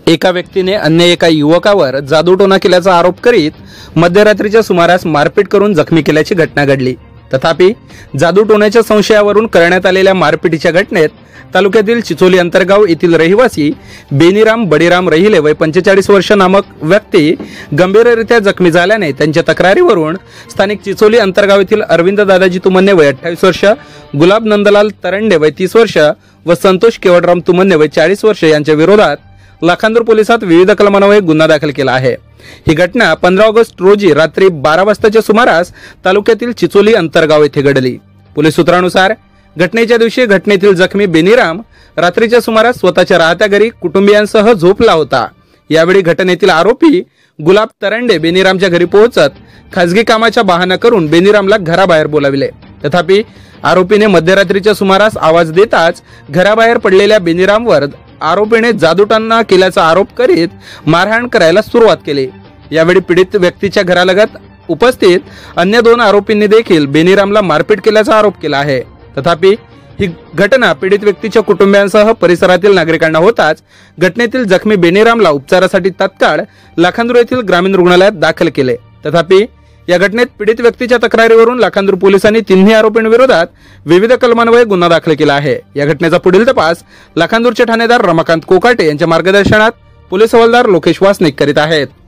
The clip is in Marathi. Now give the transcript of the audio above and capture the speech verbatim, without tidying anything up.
एका व्यक्तीने अन्य एका युवकावर जादूटोणा केल्याचा आरोप करीत मध्यरात्रीच्या सुमारास मारपीट करून जखमी केल्याची घटना घडली। तथापि जादूटोण्याच्या संशयावरून करण्यात आलेल्या मारपीटीच्या घटनेत तालुक्यातील चिचोली अंतरगाव येथील रहिवासी बेनीराम बडीराम रहिले वय पंचेचाळीस वर्ष नामक व्यक्ती गंभीररित्या जखमी झाल्याने त्यांच्या तक्रारीवरून स्थानिक चिचोली अंतरगाव येथील अरविंद दादाजी तुमन्ने वय अठ्ठावीस वर्ष, गुलाब नंदलाल तरंडे वय तीस वर्ष व संतोष केवडराम तुमन्ने वय चाळीस वर्ष यांच्या विरोधात लाखांदूर पोलिसात विविध कलमान्वये गुन्हा दाखल केला आहे। ही घटना पंधरा ऑगस्ट रोजी रात्री बारा वाजताच्या सुमारास तालुक्यातील चिचोली अंतरगाव येथे घडली। पोलीस सूत्रानुसार घटनेच्या दिवशी घटनेतील जखमी बेनीराम रात्रीच्या सुमारास स्वतःच्या राहत्या घरी कुटुंबियांसह झोपला होता। यावेळी घटनेतील आरोपी गुलाब तरंडे बेनीरामच्या घरी पोहोचत खासगी कामाच्या बहाणा करून बेनीरामला घराबाहेर बोलाविले। तथापि आरोपीने मध्यरात्रीच्या सुमारास आवाज देताच घराबाहेर पडलेल्या बेनीरामवर आरोपीने जादूटोणा केल्याचा आरोप करीत मारहाण करायला सुरुवात केली। यावेळी पीडित व्यक्तीच्या घरालगत उपस्थित अन्य दोन आरोपींनी देखील बेनीरामला मारपीट केल्याचा आरोप केला आहे। तथापि ही घटना पीडित व्यक्तीच्या कुटुंबियांसह परिसरातील नागरिकांना होताच घटनेतील जखमी बेनीरामला उपचारासाठी तात्काळ लाखांदूर येथील ग्रामीण रुग्णालयात दाखल केले। तथापि या घटनेत पीडित व्यक्तीच्या तक्रारीवरून लाखांदूर पोलिसांनी तिन्ही आरोपींविरोधात विविध कलमान्वये गुन्हा दाखल केला आहे। या घटनेचा पुढील तपास लाखांदूरचे ठाणेदार रमाकांत कोकाटे यांच्या मार्गदर्शनात पोलीस हवालदार लोकेश वासनिक करीत आहेत।